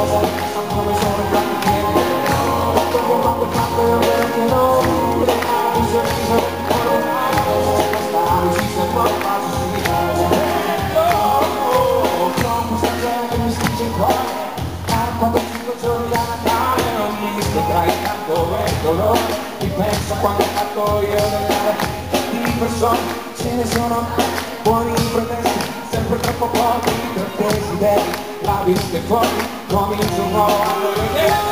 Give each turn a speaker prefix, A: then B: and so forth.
A: come sono fatto niente. Tutto che ho fatto io perché non mi ha un sorriso, non stare, si sembra facile. Troppo sta gente mi stringe il cuore, quando 5 giorni a Natale non mi vedrai tanto e dolore. Ripenso a quando ho fatto io del male, di persone ce ne sono, buoni pretesti, sempre troppo pochi per desideri, labirinti e fuori, comincio un nuovo anno.